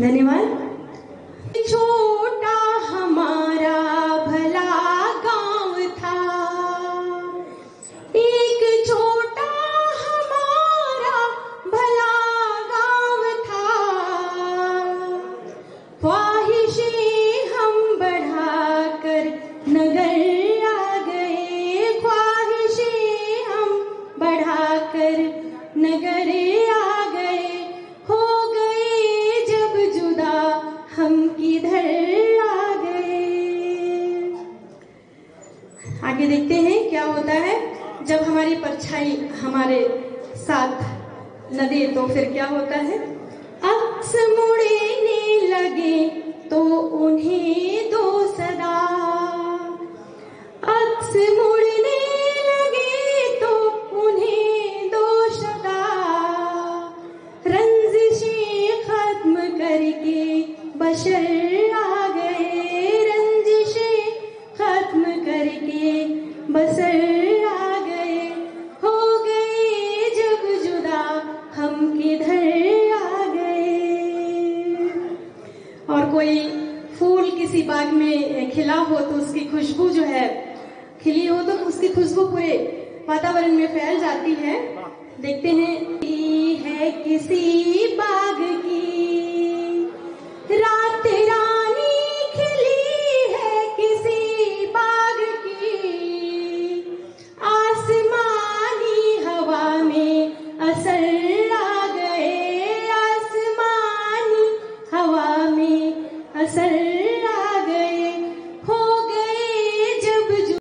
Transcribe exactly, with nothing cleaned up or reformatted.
धन्यवाद। छोटा हमारा भला गांव था, एक छोटा हमारा भला गांव था, ख्वाहिशें हम बढ़ाकर नगर आ गए, ख्वाहिशें हम बढ़ाकर नगर आ गए, हो गए जब जुदा हम किधर आ गए। आगे देखते हैं क्या होता है जब हमारी परछाई हमारे साथ न दे तो फिर क्या होता है। अक्स मुड़ने लगे तो उन्हें दो सदा, अक्स मुड़ने लगे तो उन्हें दो सदा, रंजिशें खत्म करके बशर आ गए, रंजिशें खत्म करके बशर आ गए, हो गए जब जुदा हम किधर आ गए। और कोई फूल किसी बाग में खिला हो तो उसकी खुशबू जो है, खिली हो तो उसकी खुशबू पूरे वातावरण में फैल जाती है। देखते हैं है किसी बाग